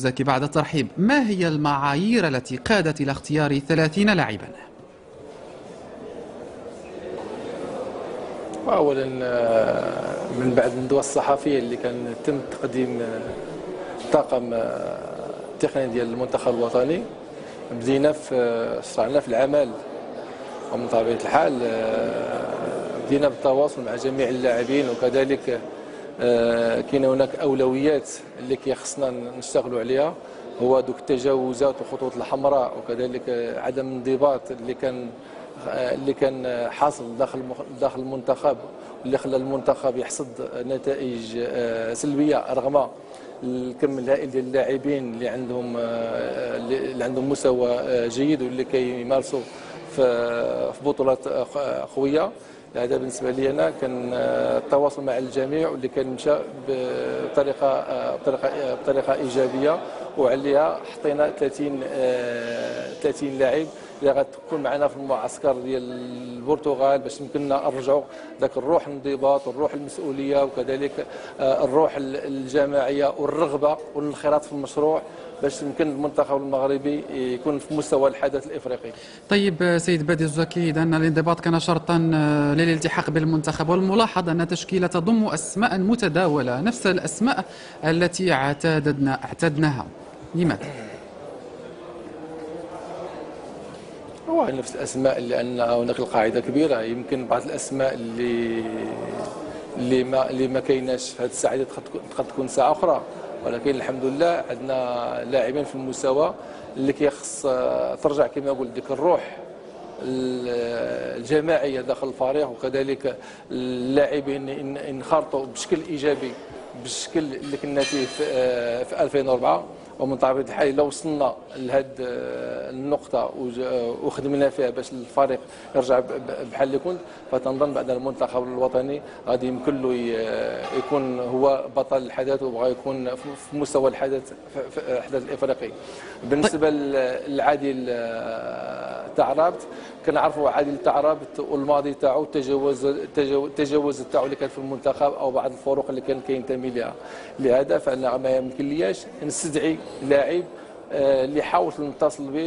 الزكي، بعد الترحيب، ما هي المعايير التي قادت إلى اختيار 30 لاعبا؟ أولا من بعد الندوة الصحفية اللي كان تم تقديم الطاقم التقني ديال المنتخب الوطني، بدينا شرعنا في العمل. ومن طبيعة الحال بدينا بالتواصل مع جميع اللاعبين، وكذلك كاين هناك أولويات اللي كيخصنا نشتغلوا عليها، هو دوك التجاوزات والخطوط الحمراء، وكذلك عدم الانضباط اللي كان حاصل داخل المنتخب، اللي خلى المنتخب يحصد نتائج سلبيه رغم الكم الهائل ديال اللاعبين اللي عندهم مستوى جيد واللي كيمارسوا في بطولات قويه. هذا بالنسبه لي انا كان التواصل مع الجميع واللي كان مشى بطريقه ايجابيه، وعليها حطينا 30 لاعب اللي غتكون معنا في المعسكر ديال البرتغال باش يمكننا نرجعوا ذاك الروح الانضباط والروح المسؤوليه، وكذلك الروح الجماعيه والرغبه والانخراط في المشروع باش يمكن المنتخب المغربي يكون في مستوى الحدث الافريقي. طيب سيد بادي الزكي، إذا الانضباط كان شرطا للالتحاق بالمنتخب، والملاحظ أن تشكيلة تضم أسماء متداولة، نفس الأسماء التي اعتدناها، لماذا؟ هو نفس الاسماء، لان هناك القاعده كبيره. يمكن بعض الاسماء اللي ما كايناش في هذه الساعه تقدر تكون ساعه اخرى، ولكن الحمد لله عندنا لاعبين في المستوى اللي كيخص ترجع كما قلت ديك الروح الجماعيه داخل الفريق، وكذلك اللاعبين ينخرطوا بشكل ايجابي بالشكل اللي كنا فيه في 2004. ومن طبيعة الحال لو وصلنا لهذه النقطة وخدمنا فيها باش الفريق يرجع بحال اللي كنت، فتنظن بعد المنتخب الوطني غادي يمكن له يكون هو بطل الحدث، وبغى يكون في مستوى الحدث في الحدث الافريقي. بالنسبة لعادل تاع رابط، كنعرفوا عادل تاع رابط والماضي تاعو التجاوز تاعو اللي كان في المنتخب او بعض الفروق اللي كان كينتمي لها. لهذا فانا ما يمكن لياش نستدعي لاعب اللي حاولت نتصل به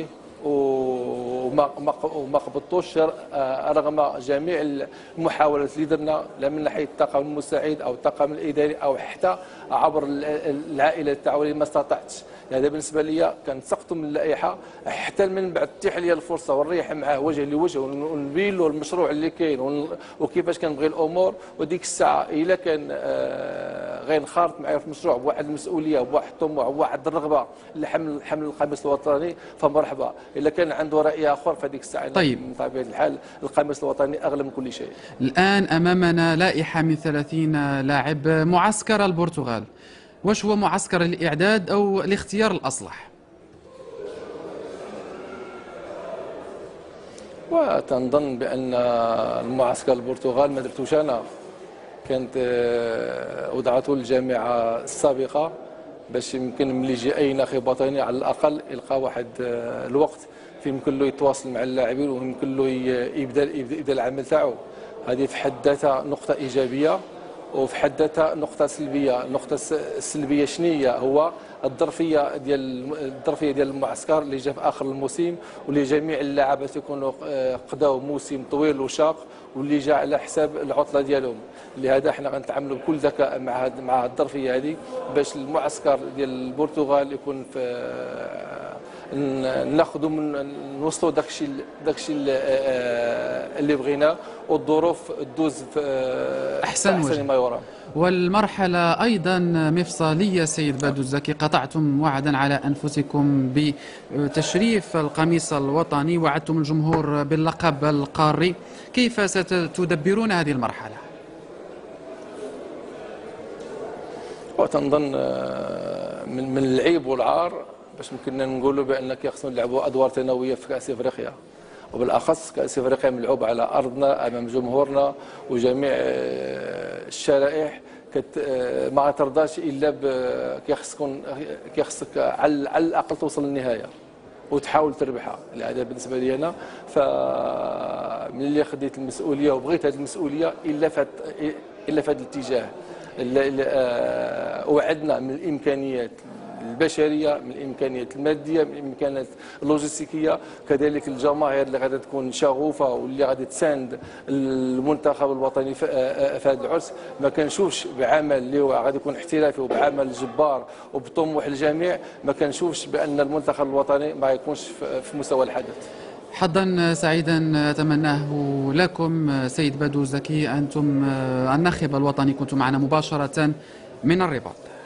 وما قبضتوش رغم جميع المحاولات اللي درنا، لا من ناحيه الطاقم المساعد او الطاقم الاداري او حتى عبر العائله تاعو اللي ما استطعتش. هذا بالنسبه لي كان سقط من اللائحه حتى من بعد تيح لي الفرصه ونريح معاه وجه لوجه ونبين له المشروع اللي كاين وكيفاش كنبغي الامور. وديك الساعه الا كان غينخرط معايا في المشروع بواحد المسؤوليه وبواحد الطموح وبواحد الرغبه لحمل القميص الوطني فمرحبا. الا كان عنده راي اخر فديك الساعه طيب، من طبيعه الحال القميص الوطني اغلى من كل شيء. الآن أمامنا لائحة من 30 لاعب. معسكر البرتغال، واش هو معسكر الإعداد أو الاختيار الأصلح؟ وتنظن بأن المعسكر البرتغال ما درتوش أنا، كانت وضعته الجامعة السابقة باش يمكن ملي يجي أي ناخب وطني على الأقل يلقى واحد الوقت في يمكن له يتواصل مع اللاعبين ويمكن له يبدا العمل تاعو. هذه في حد ذاتها نقطة إيجابية، وفي حد ذاتها نقطة سلبية. النقطة السلبية شنو هي؟ هو الظرفية ديال المعسكر اللي جا في آخر الموسم، واللي جميع اللاعبات يكونوا قداو موسم طويل وشاق واللي جا على حساب العطلة ديالهم. لهذا احنا غنتعاملوا بكل ذكاء مع الظرفية هذه باش المعسكر ديال البرتغال يكون في ناخذوا نوصلوا داكشي اللي بغيناه والظروف تدوز في احسن ما يرام. والمرحلة أيضا مفصلية سيد بادو الزكي، قطعتم وعدا على أنفسكم بتشريف القميص الوطني، وعدتم الجمهور باللقب القاري، كيف ستدبرون هذه المرحلة؟ وتنظن من العيب والعار باش يمكننا نقولوا بان كيخصنا نلعبوا ادوار ثانويه في كاس افريقيا، وبالاخص كاس افريقيا ملعوب على ارضنا امام جمهورنا وجميع الشرائح ما ترضاش الا كيخصك على الاقل توصل للنهايه وتحاول تربحها. هذا بالنسبه لي انا ملي خديت المسؤوليه وبغيت هذه المسؤوليه الا في هذا الاتجاه. وعدنا من الامكانيات البشريه، من الامكانيات الماديه، من الامكانيات اللوجستيكيه، كذلك الجماهير اللي غادي تكون شغوفه واللي غادي تساند المنتخب الوطني في هذا العرس. ما كنشوفش بعمل اللي هو غادي يكون احترافي وبعمل جبار وبطموح الجميع، ما كنشوفش بان المنتخب الوطني ما يكونش في مستوى الحدث. حظا سعيدا أتمناه لكم سيد بدو زكي، أنتم الناخب الوطني كنتم معنا مباشرة من الرباط.